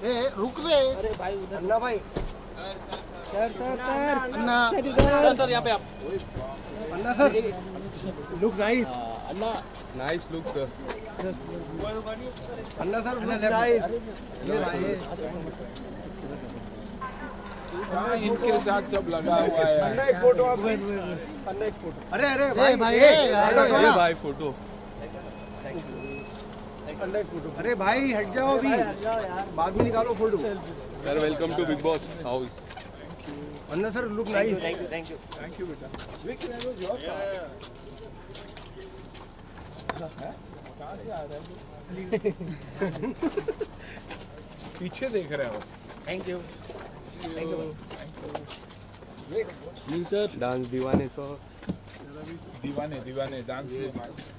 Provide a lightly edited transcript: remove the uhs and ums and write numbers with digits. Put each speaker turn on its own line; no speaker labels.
ए रुक रे।
अरे भाई उधर
अन्ना भाई।
सर
अन्ना
सर यहाँ पे आप।
Anna sir look nice.
Anna
nice look sir.
Anna sir look nice.
इनके साथ सब लगा हुआ है।
अन्ना एक फोटो आप अन्ना एक फोटो। अरे अरे भाई भाई
ये भाई फोटो।
अन्ना एक फोटो। अरे भाई हट जाओ अभी, बाद में निकालो photo.
Sir welcome to Bigg Boss house.
Anna sir look nice.
Thank you बेटा। कहाँ से आ रहा है? पीछे देख रहे हो।
Thank you.
सर डांस दीवाने सर। दीवाने डांस